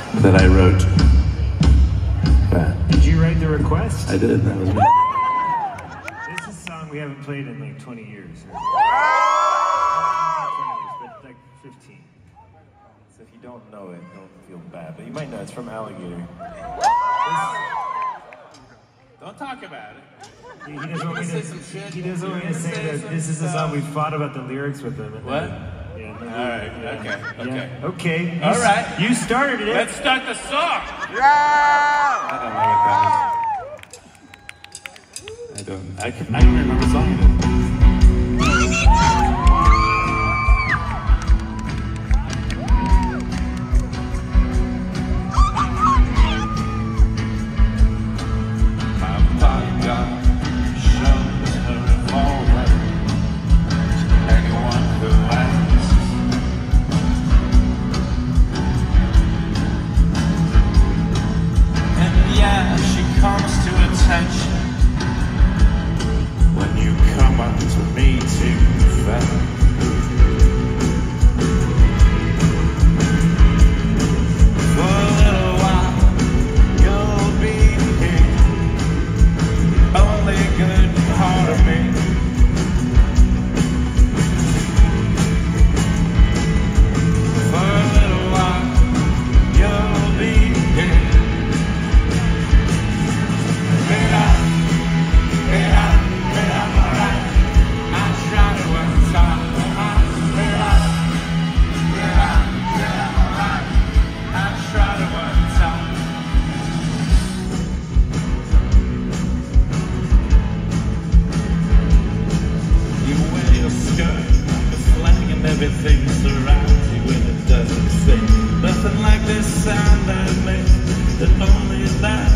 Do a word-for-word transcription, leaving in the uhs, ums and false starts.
that I wrote. Yeah. Did you write the request? I did, that was me. This is a song we haven't played in like twenty years. Or... twenty years, but like fifteen. So if you don't know it, don't feel bad. But you might know it's from Alligator. Don't talk about it. He, he doesn't want me to, he doesn't want me to say that this is a song we fought about the lyrics with him. And what? Then, yeah, all right, yeah. okay, okay. Yeah. Okay. You All right. You started it. Let's start the song. I don't know what that is. I don't, I, can, I don't remember the song either. When you come up to me too fast, for a little while you'll be here, only good part of me. For a little while you'll be here. Everything surrounds you when it doesn't sing. Nothing like this sound I make that only that